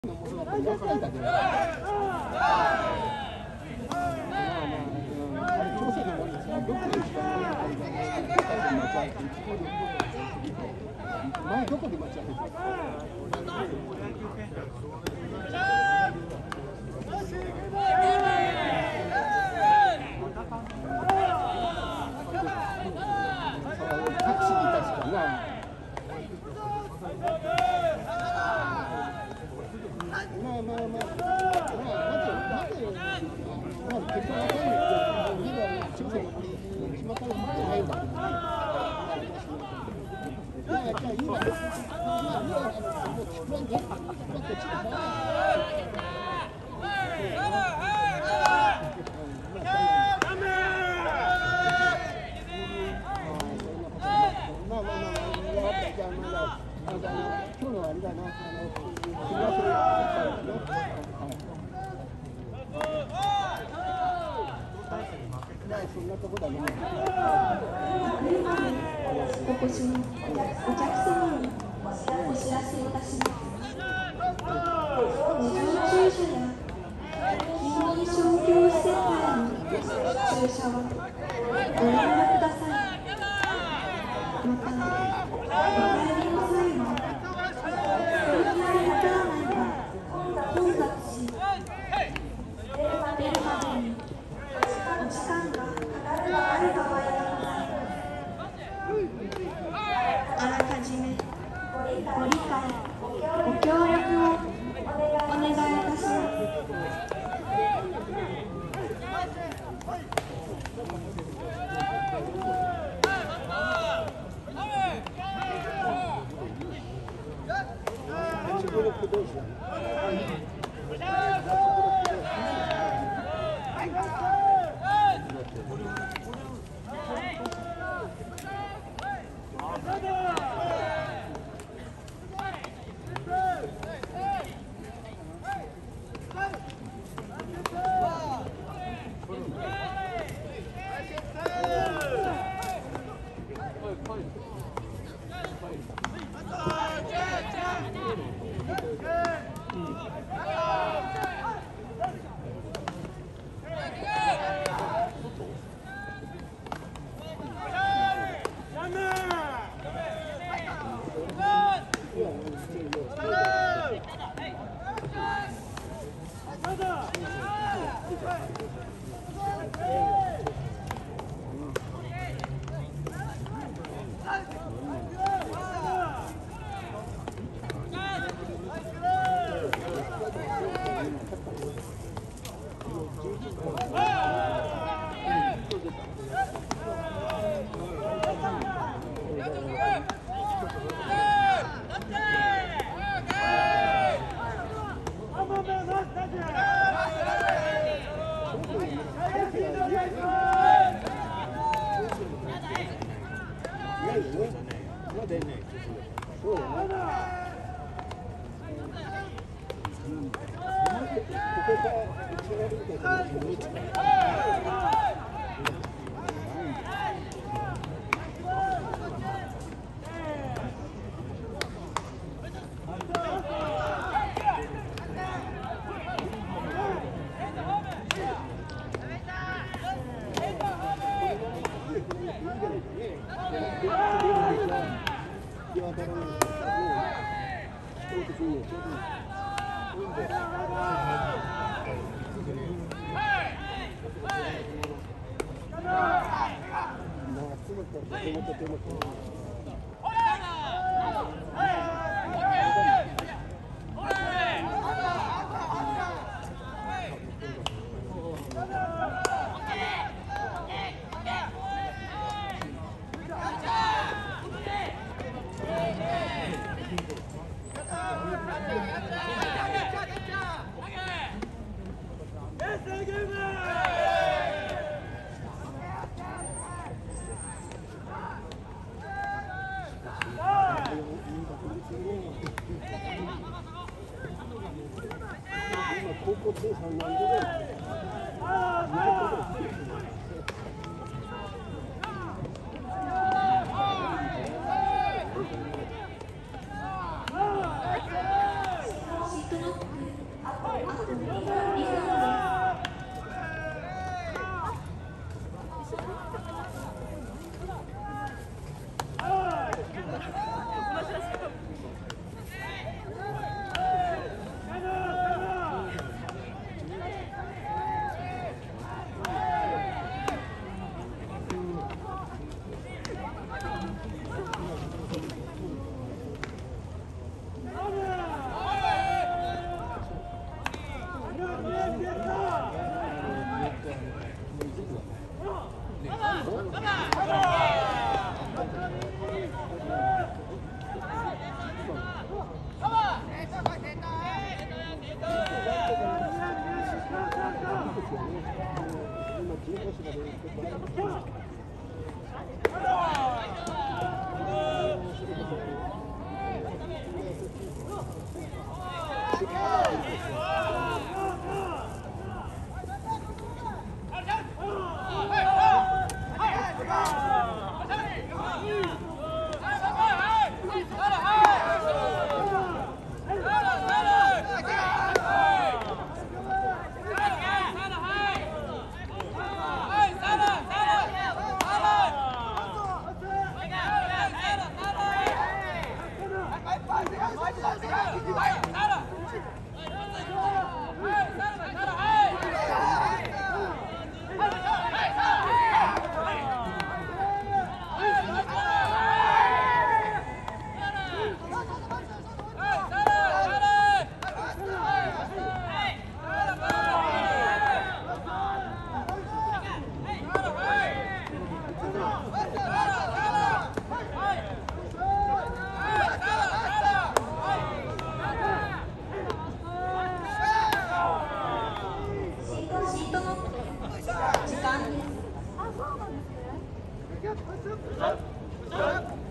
前どこで待ち合わせた？タクシーに確かな。結果がないので、今調査に決まったのもないんだけど。じゃあ今もう聞くわけ。今日のあれだな、そんなとこだね。 お越しのお客様にお知らせいたします。路上駐車や近隣商業施設への駐車はご遠慮ください。また、お帰りの際は踏切設置案内が混雑し、出るまでにお時間がかかる場合がございます。あらかじめご理解、ご協力をお願いいたします。 高校生産なんでシートの時間です。